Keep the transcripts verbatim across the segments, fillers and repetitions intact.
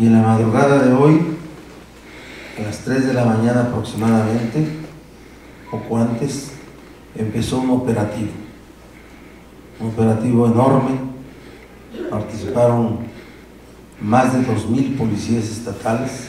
Y en la madrugada de hoy, a las tres de la mañana aproximadamente, poco antes, empezó un operativo, un operativo enorme. Participaron más de dos mil policías estatales,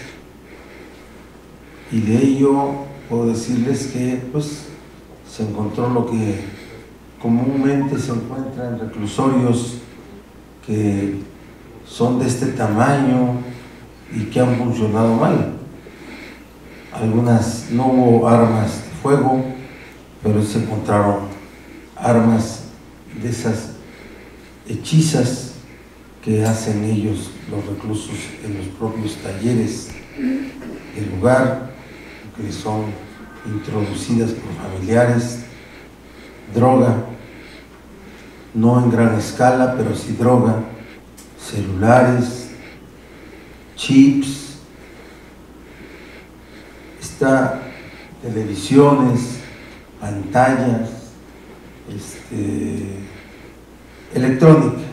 y de ello puedo decirles que pues, se encontró lo que comúnmente se encuentra en reclusorios que son de este tamaño y que han funcionado mal. Algunas, no hubo armas de fuego, pero se encontraron armas de esas hechizas que hacen ellos, los reclusos, en los propios talleres del lugar, que son introducidas por familiares, droga, no en gran escala, pero sí droga, celulares, chips, está televisiones, pantallas, este, electrónica.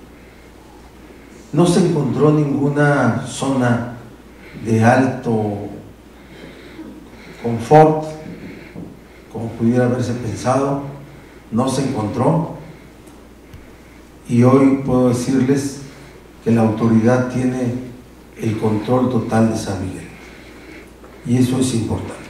No se encontró ninguna zona de alto confort, como pudiera haberse pensado, no se encontró. Y hoy puedo decirles que la autoridad tiene el control total de San Miguel, y eso es importante.